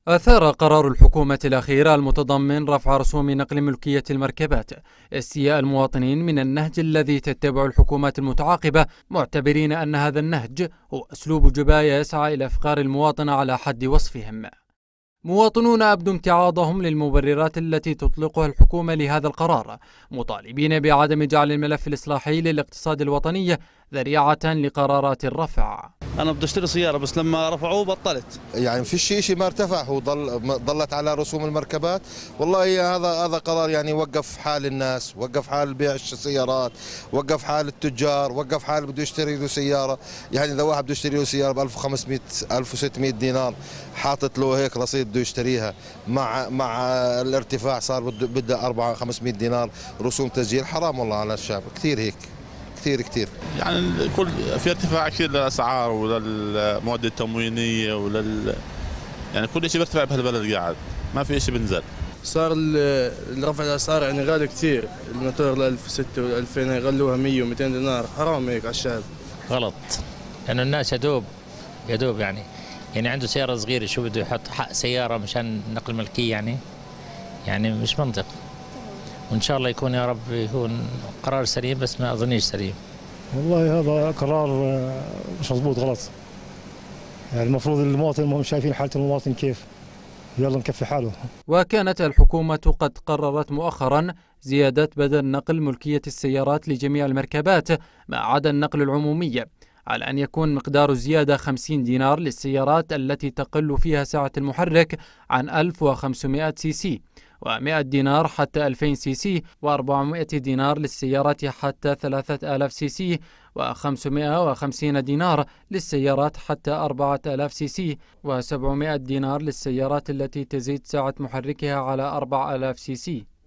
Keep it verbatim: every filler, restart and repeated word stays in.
أثار قرار الحكومة الأخير المتضمن رفع رسوم نقل ملكية المركبات استياء المواطنين من النهج الذي تتبع الحكومات المتعاقبة، معتبرين أن هذا النهج هو أسلوب جباية يسعى إلى إفقار المواطن على حد وصفهم. مواطنون أبدوا امتعاضهم للمبررات التي تطلقها الحكومة لهذا القرار، مطالبين بعدم جعل الملف الإصلاحي للاقتصاد الوطني ذريعة لقرارات الرفع. أنا بدي أشتري سيارة بس لما رفعوه بطلت. يعني في شيء شيء ما ارتفع، هو ضل ضلت على رسوم المركبات. والله هذا هذا قرار يعني وقف حال الناس، وقف حال بيع السيارات، وقف حال التجار، وقف حال بده يشتري له سيارة. يعني إذا واحد بده يشتري له سيارة ب ألف وخمسمئة ألف وستمئة دينار حاطط له هيك رصيد بده يشتريها، مع مع الارتفاع صار بده بده أربعمئة خمسمئة دينار رسوم تسجيل. حرام والله على الشعب، كثير هيك كثير كثير. يعني كل في ارتفاع كثير للاسعار وللمواد التموينيه ولل يعني كل شيء بيرتفع بهالبلد، قاعد ما في شيء بنزل. صار رفع الاسعار يعني غالي كثير، الموتور ل ألف وستمئة وألفين يغلوها مئة ومئتين دينار، حرام هيك على الشعب. غلط، لانه الناس يدوب يدوب يعني يعني عنده سياره صغيره شو بده يحط حق سياره مشان نقل ملكيه، يعني يعني مش منطق. وإن شاء الله يكون يا رب يكون قرار سليم، بس ما أظنيش سليم. والله هذا قرار مش مضبوط، غلط. يعني المفروض المواطن، هم شايفين حالة المواطن كيف، يلا نكفي حاله. وكانت الحكومة قد قررت مؤخرا زيادة بدل نقل ملكية السيارات لجميع المركبات ما عدا النقل العمومي، على أن يكون مقدار الزيادة خمسين دينار للسيارات التي تقل فيها سعة المحرك عن ألف وخمسمئة سي سي، ومئة دينار حتى ألفين سي سي، وأربعمئة دينار للسيارات حتى ثلاثة آلاف سي سي، وخمسمئة وخمسين دينار للسيارات حتى أربعة آلاف سي سي، وسبعمئة دينار للسيارات التي تزيد سعة محركها على أربعة آلاف سي سي.